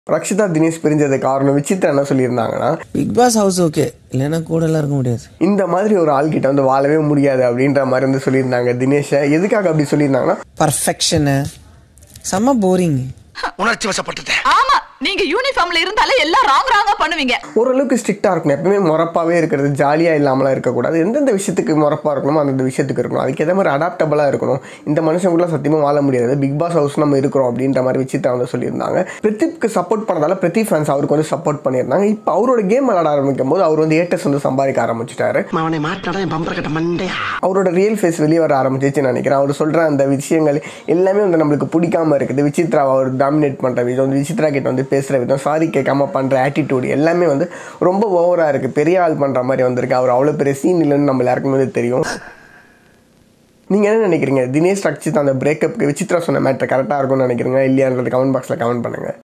ரக்ஷிதா தினேஷ் பிரிஞ்சது காரணம் விசித்ரா என்ன சொல்லியிருந்தாங்கன்னா, பிக் பாஸ் ஹவுஸ் ஓகே, இல்லைன்னா கூட எல்லாம் இருக்க முடியாது. இந்த மாதிரி ஒரு ஆள் கிட்ட வந்து வாழவே முடியாது அப்படின்ற மாதிரி வந்து சொல்லியிருந்தாங்க தினேஷை. எதுக்காக அப்படி சொல்லியிருந்தாங்கன்னா, பர்ஃபெக்ஷனு செம்ம போரிங், உணர்ச்சி வசப்பட்டது. ஆமா, நீங்க யூனிஃபார்ம்ல இருந்தாலே எல்லாம் ராங்கா பண்ணுவீங்க. ஓரளவுக்கு ஸ்ட்ரிக்டா இருக்கணும், எப்பவுமே முறப்பாவே இருக்கிறது, ஜாலியா இல்லாமலாம் இருக்கக்கூடாது. எந்தெந்த விஷயத்துக்கு முறப்பா இருக்கணுமோ அந்தந்த விஷயத்துக்கு இருக்கணும். அதுக்கு எந்த மாதிரி அடாப்டபிளா இருக்கணும். இந்த மனுஷங்களுக்குள்ள சத்தியமா வாழ முடியாது, பிக் பாஸ் ஹவுஸ் நம்ம இருக்கிறோம் அப்படின்ற மாதிரி விசித்ரா வந்து சொல்லியிருந்தாங்க. பிரதீப்க்கு சப்போர்ட் பண்ணதால பிரதீப் ஃபேன்ஸ் அவருக்கு வந்து சப்போர்ட் பண்ணியிருந்தாங்க. இப்போ அவரோட கேம் விளையாட ஆரம்பிக்கும் போது அவர் வந்து ஏட்டஸ் வந்து சம்பாதிக்க ஆரம்பிச்சிட்டாரு. அவரோட ரியல் ஃபேஸ் வெளியே வர ஆரம்பிச்சிச்சுன்னு நினைக்கிறேன். அவர் சொல்ற அந்த விஷயங்கள் எல்லாமே வந்து நம்மளுக்கு பிடிக்காம இருக்குது. விசித்ரா அவர் டாமினேட் பண்ற விதம், விசித்ரா கிட்ட வந்து பேசுகிற விதம், சாரி கேட்காம பண்ணுற ஆட்டிடியூட் எல்லாமே வந்து ரொம்ப ஓவராக இருக்குது. பெரிய ஆள் பண்ணுற மாதிரி வந்திருக்கு. அவர் அவ்வளோ பெரிய சீன் இல்லைன்னு நம்ம எல்லாருக்குமே தெரியும். நீங்கள் என்ன நினைக்கிறீங்க? தினேஷ் ரக்ஷிதா அந்த பிரேக்கப்புக்கு விசித்ரா சொன்ன மேட்டர் கரெக்டாக இருக்கும்னு நினைக்கிறீங்க இல்லையான்றது கமெண்ட் பாக்ஸில் கமெண்ட் பண்ணுங்கள்.